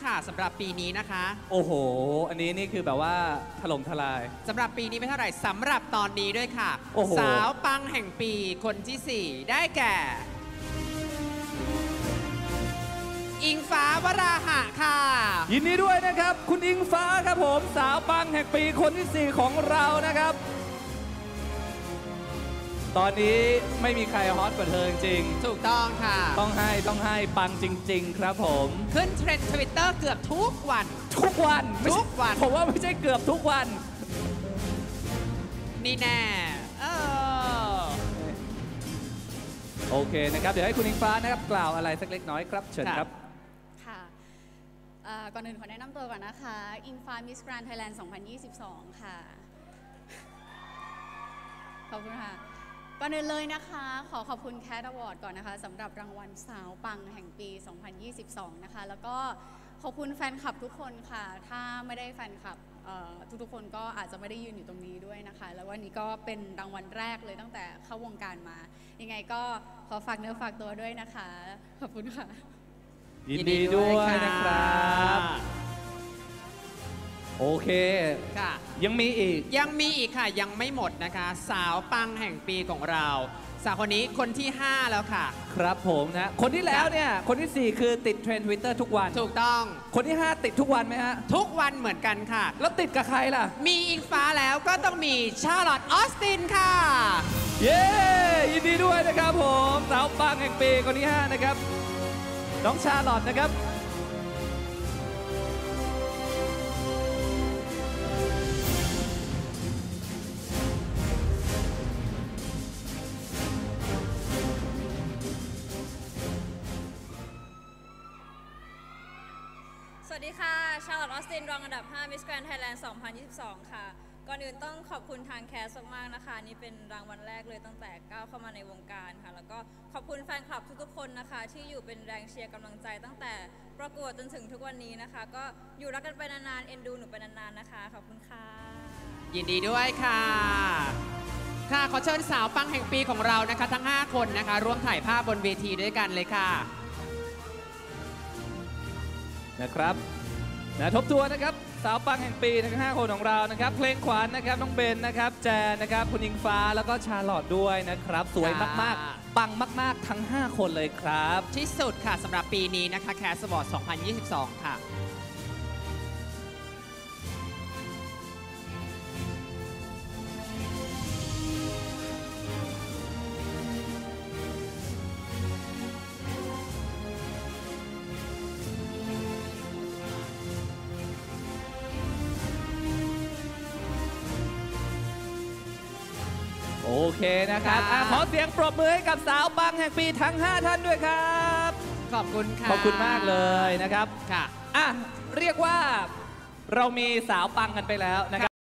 ค่ะสำหรับปีนี้นะคะโอ้โหอันนี้นี่คือแบบว่าถล่มทลายสำหรับปีนี้ไม่เท่าไหร่สำหรับตอนนี้ด้วยค่ะสาวปังแห่งปีคนที่ 4ได้แก่อิงฟ้าวราหะค่ะยินดีด้วยนะครับคุณอิงฟ้าครับผมสาวปังแห่งปีคนที่ 4ของเรานะครับตอนนี้ไม่มีใครฮอตกว่าเธอจริงถูกต้องค่ะต้องให้ปังจริงๆครับผมขึ้นเทรนด์ Twitter เกือบทุกวันผมว่าไม่ใช่เกือบทุกวันนี่แน่โอเคนะครับเดี๋ยวให้คุณอิงฟ้านะครับกล่าวอะไรสักเล็กน้อยครับเชิญครับค่ะก่อนอื่นขอแนะนำตัวก่อนนะคะอิงฟ้า Miss Grand Thailand 2022 ค่ะขอบคุณค่ะก่อนอื่นเลยนะคะขอบคุณ Cat Award ก่อนนะคะสำหรับรางวัลสาวปังแห่งปี 2022 นะคะแล้วก็ขอบคุณแฟนคลับทุกคนค่ะถ้าไม่ได้แฟนคลับทุกคนก็อาจจะไม่ได้ยืนอยู่ตรงนี้ด้วยนะคะแล้ววันนี้ก็เป็นรางวัลแรกเลยตั้งแต่เข้าวงการมายังไงก็ขอฝากเนื้อฝากตัวด้วยนะคะขอบคุณค่ะยินดีด้วยนะครับโอเคค่ะยังมีอีกค่ะยังไม่หมดนะคะสาวปังแห่งปีของเราสาวคนนี้คนที่ 5แล้วค่ะครับผมนะคนที่แล้วเนี่ยคนที่ 4คือติดเทรนด์ Twitter ทุกวันถูกต้องคนที่ 5ติดทุกวันไหมฮะทุกวันเหมือนกันค่ะแล้วติดกับใครล่ะมีอิงฟ้าแล้วก็ต้องมีชาร์ลอตออสตินค่ะเย้ยินดีด้วยนะครับผมสาวปังแห่งปีคนที่ 5นะครับน้องชาร์ลอตนะครับสวัสดีค่ะชาร์ลอตออสตินรองอันดับ 5 Miss Grand Thailand 2022 ค่ะก่อนอื่นต้องขอบคุณทางแคสมากๆนะคะนี่เป็นรางวัลแรกเลยตั้งแต่ก้าวเข้ามาในวงการค่ะแล้วก็ขอบคุณแฟนคลับทุกๆคนนะคะที่อยู่เป็นแรงเชียร์กำลังใจตั้งแต่ประกวดจนถึงทุกวันนี้นะคะก็อยู่รักกันไปนานๆเอ็นดูหนูไปนานๆนะคะขอบคุณค่ะยินดีด้วยค่ะขอเชิญสาวปังแห่งปีของเรานะคะทั้ง5คนนะคะร่วมถ่ายภาพบนเวทีด้วยกันเลยค่ะนะครับทบทวนนะครับสาวปังแห่งปีทั้ง5คนของเรานะครับเพลงขวัญนะครับน้องเบนนะครับแจนนะครับคุณอิงฟ้าแล้วก็ชาร์ลอตด้วยนะครับสวยมากๆปังมากๆทั้ง5คนเลยครับที่สุดค่ะสำหรับปีนี้นะคะแคสบอร์ด2022 ค่ะโอเคนะครับขอเสียงปรบมือให้กับสาวปังแห่งปีทั้ง5ท่านด้วยครับขอบคุณค่ะขอบคุณมากเลยนะครับค่ะเรียกว่าเรามีสาวปังกันไปแล้วนะครับ